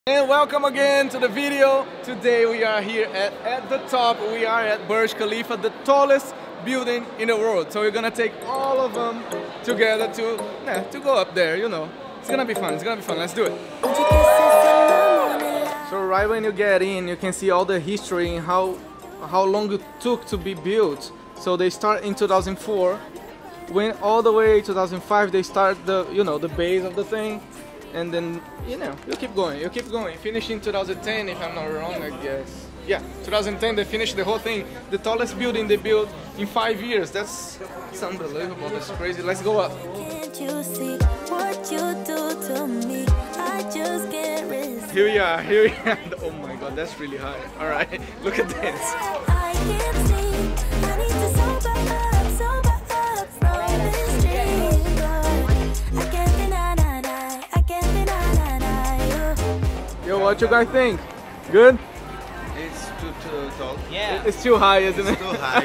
And welcome again to the video. Today we are here at the top. We are at Burj Khalifa, the tallest building in the world. So we're gonna take all of them together to go up there, you know. It's gonna be fun, let's do it. So right when you get in, you can see all the history and how long it took to be built. So they start in 2004, went all the way 2005, they start the base of the thing. And then, you keep going, finish in 2010 if I'm not wrong, I guess. Yeah, 2010 they finished the whole thing, the tallest building they built in 5 years. That's unbelievable, that's crazy. Let's go up. Can't you see what you do to me? I just can't resist. Here we are. Oh my god, that's really high. Alright, look at this. I can't see, I need to sober up from this dream. I can't deny, I can't deny you. Yo, what you guys think? Good? It's too tall. Yeah. It's too high, isn't it? It's too high.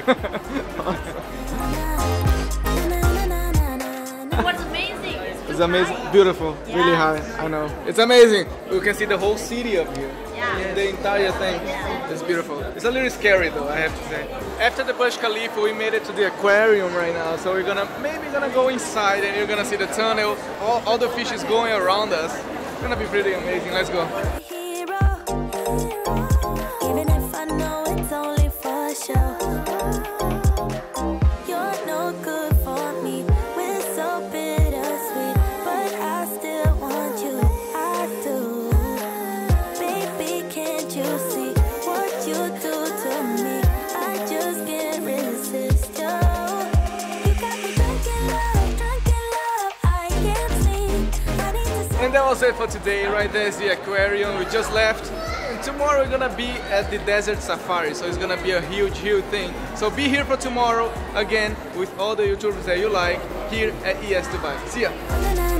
What's amazing? It's amazing, beautiful, really high, I know. It's amazing. You can see the whole city up here. Yeah. The entire thing. It's beautiful. It's a little scary though, I have to say. After the Burj Khalifa, we made it to the aquarium right now. So we're maybe gonna go inside and you're gonna see the tunnel. All the fish is going around us. It's gonna be pretty amazing. Let's go. Hero, even if I know it's only for show. You're no good for me. We're so bittersweet, but I still want you. I do. Baby, can't you see what you do to me? I just can't resist you. You got me drunk in love, I can't sleep. I need to. And that was it for today. Right there is the aquarium. We just left. And tomorrow we're gonna be at the desert safari. So it's gonna be a huge thing. So be here for tomorrow again with all the YouTubers that you like here at ES Dubai. See ya.